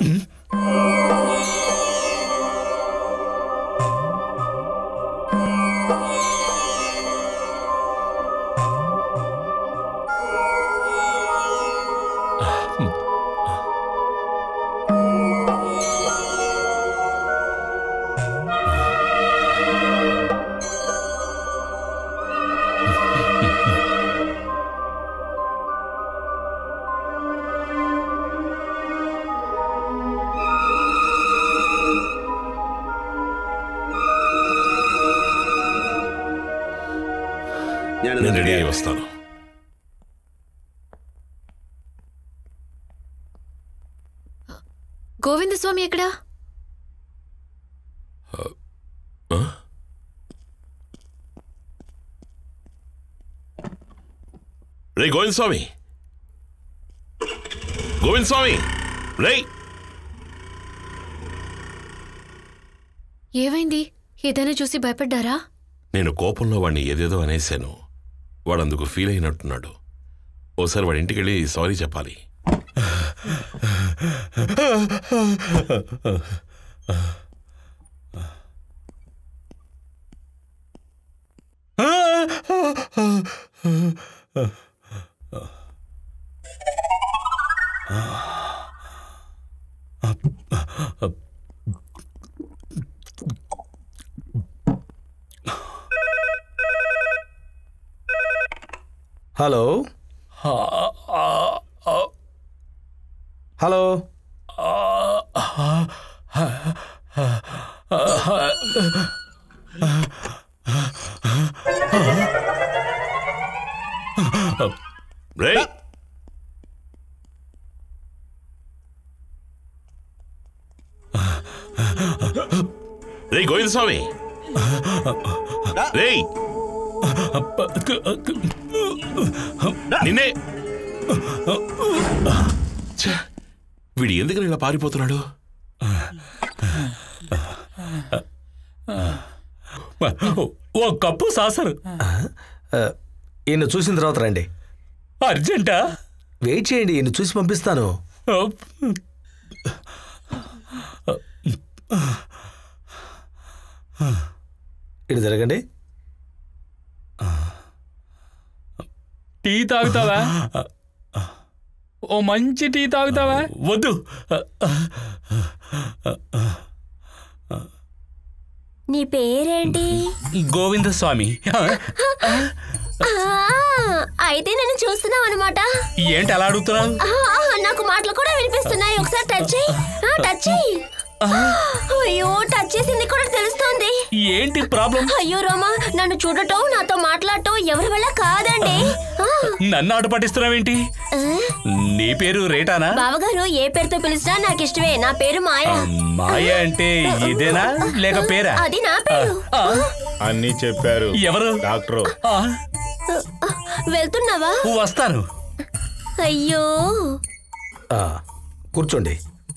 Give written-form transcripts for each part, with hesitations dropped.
నేను రెడీ అయి వస్తాను. గోవిందస్వామి ఎక్కడా? రే గోవిందస్వామి, గోవిందస్వామి రే. ఏమైంది? ఏదైనా చూసి భయపడ్డారా? నేను కోపంలో వాడిని ఏదేదో అనేశాను. వాడందుకు ఫీల్ అయినట్టున్నాడు. ఓసారి వాడి ఇంటికి వెళ్ళి సారీ చెప్పాలి. హలో హలో రే రే గోవిందస్వామి రే నిన్నే. వీడు ఎందుకని ఇలా పారిపోతున్నాడు? ఓ కప్పు సాసరు. ఈయన చూసిన తర్వాత రండి. అర్జెంటా? వెయిట్ చేయండి, ఈయన చూసి పంపిస్తాను. ఇటు జరగండి. టీ తాగుతావా? ఓ మంచి టీ తాగుతావా? వద్దు. నీ పేరేంటి? గోవిందస్వామి. అయితే నన్ను చూస్తున్నావు అనమాట. ఏంటి అలా అడుగుతున్నావు? నాకు మాటలు కూడా వినిపిస్తున్నాయి. ఒకసారి టచ్ చెయ్యి. టచ్ చెయ్యి. అయ్యో, టచ్ చేసింది కూడా తెలుస్తోంది. ఏంటి ప్రాబ్లం? అయ్యో రామా, నన్ను చూడటం నాతో మాట్లాడటం ఎవరి వల్ల కాదండి. నన్ను ఆట పట్టిస్తున్నావేంటి? నీ పేరు రేటానా? బావగారు ఏ పేరుతో పిలిచినా నాకు ఇష్టమే. నా పేరు మాయా. మాయా అంటే ఇదేనా లేక పేరా? అది నా పేరు. అన్నీ చెప్పారు. ఎవరు? డాక్టర్. వెళ్తున్నావా? వస్తాను. అయ్యో, కూర్చోండి.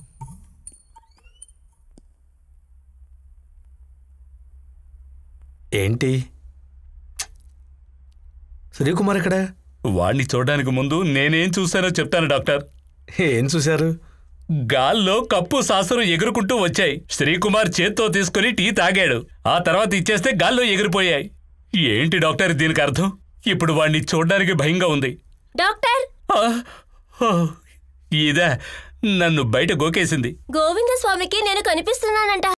ఏంటి శ్రీకుమార్ ఇక్కడ? వాణ్ణి చూడడానికి ముందు నేనేం చూశానో చెప్తాను డాక్టర్. ఏం చూశారు? గాల్లో కప్పు సాసరు ఎగురుకుంటూ వచ్చాయి. శ్రీకుమార్ చేత్తో తీసుకుని టీ తాగాడు. ఆ తర్వాత ఇచ్చేస్తే గాల్లో ఎగిరిపోయాయి. ఏంటి డాక్టర్ దీనికి అర్థం? ఇప్పుడు వాణ్ణి చూడడానికి భయంగా ఉంది. డాక్టర్, ఇదా నన్ను బయట గోకేసింది. గోవిందస్వామికి నేను కనిపిస్తున్నానంట.